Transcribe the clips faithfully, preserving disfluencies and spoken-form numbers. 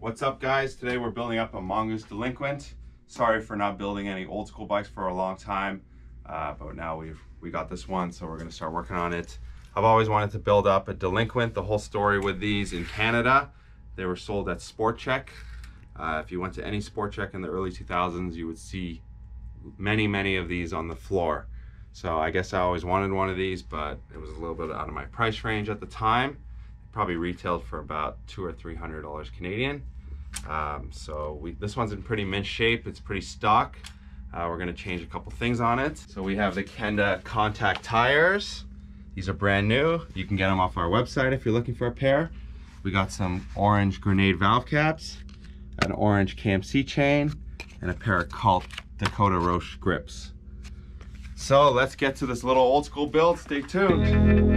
What's up, guys? Today we're building up a Mongoose Delinquent. Sorry for not building any old school bikes for a long time, uh, but now we've we got this one, so we're going to start working on it. I've always wanted to build up a Delinquent. The whole story with these in Canada, they were sold at Sport Chek. Uh, if you went to any Sport Chek in the early two thousands, you would see many, many of these on the floor. So I guess I always wanted one of these, but it was a little bit out of my price range at the time. Probably retailed for about two or three hundred dollars Canadian. Um, so we, this one's in pretty mint shape. It's pretty stock. Uh, we're going to change a couple things on it. So we have the Kenda contact tires. These are brand new. You can get them off our website if you're looking for a pair. We got some orange grenade valve caps, an orange K M C chain, and a pair of Cult Dakota Roche grips. So let's get to this little old school build. Stay tuned.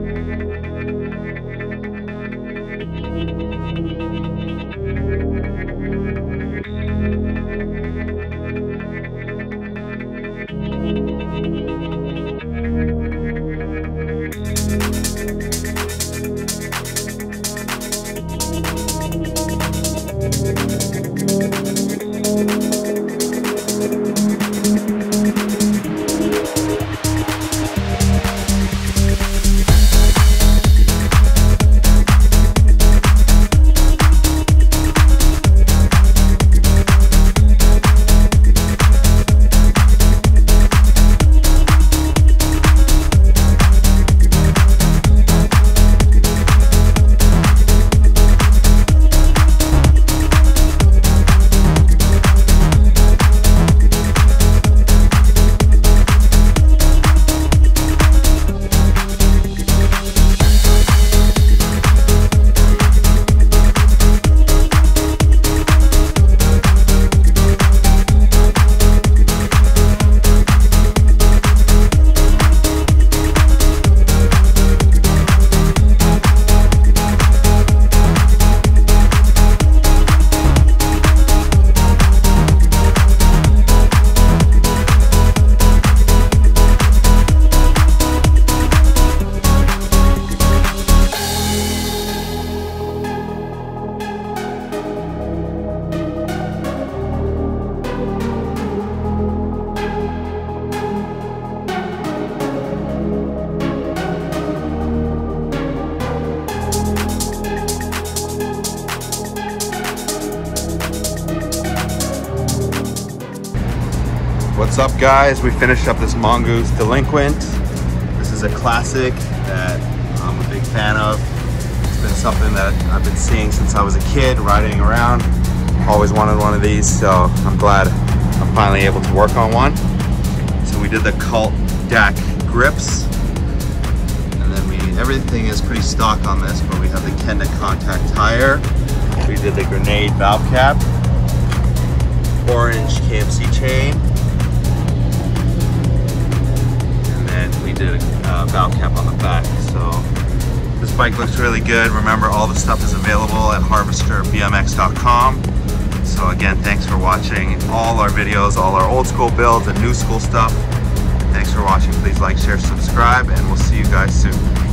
What's up, guys? We finished up this Mongoose Delinquent. This is a classic that I'm a big fan of. It's been something that I've been seeing since I was a kid, riding around. Always wanted one of these, so I'm glad I'm finally able to work on one. So we did the Cult D A C grips, and then we everything is pretty stock on this, but we have the Kenda contact tire. We did the grenade valve cap, orange K M C chain, we did a uh, valve cap on the back. So this bike looks really good. Remember, all the stuff is available at harvester b m x dot com. So again, thanks for watching all our videos, all our old school builds and new school stuff. Thanks for watching. Please like, share, subscribe, and we'll see you guys soon.